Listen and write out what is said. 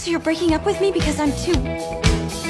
So you're breaking up with me because I'm too